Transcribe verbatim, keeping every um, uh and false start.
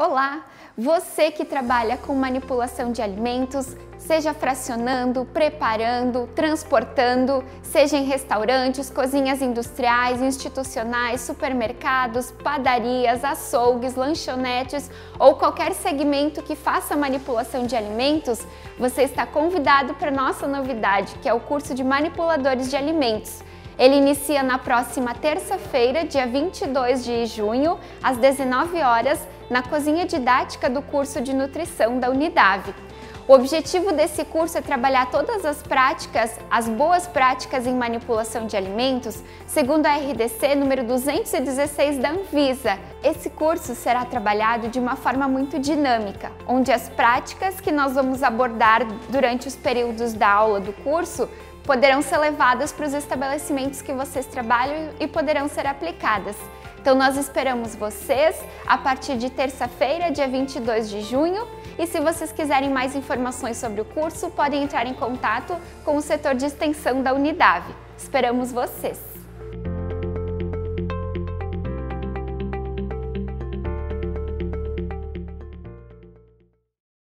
Olá! Você que trabalha com manipulação de alimentos, seja fracionando, preparando, transportando, seja em restaurantes, cozinhas industriais, institucionais, supermercados, padarias, açougues, lanchonetes ou qualquer segmento que faça manipulação de alimentos, você está convidado para a nossa novidade, que é o curso de Manipuladores de Alimentos. Ele inicia na próxima terça-feira, dia vinte e dois de junho, às dezenove horas, na cozinha didática do curso de nutrição da Unidave. O objetivo desse curso é trabalhar todas as práticas, as boas práticas em manipulação de alimentos, segundo a R D C número duzentos e dezesseis da Anvisa. Esse curso será trabalhado de uma forma muito dinâmica, onde as práticas que nós vamos abordar durante os períodos da aula do curso poderão ser levadas para os estabelecimentos que vocês trabalham e poderão ser aplicadas. Então nós esperamos vocês a partir de terça-feira, dia vinte e dois de junho, e se vocês quiserem mais informações sobre o curso, podem entrar em contato com o setor de extensão da Unidave. Esperamos vocês!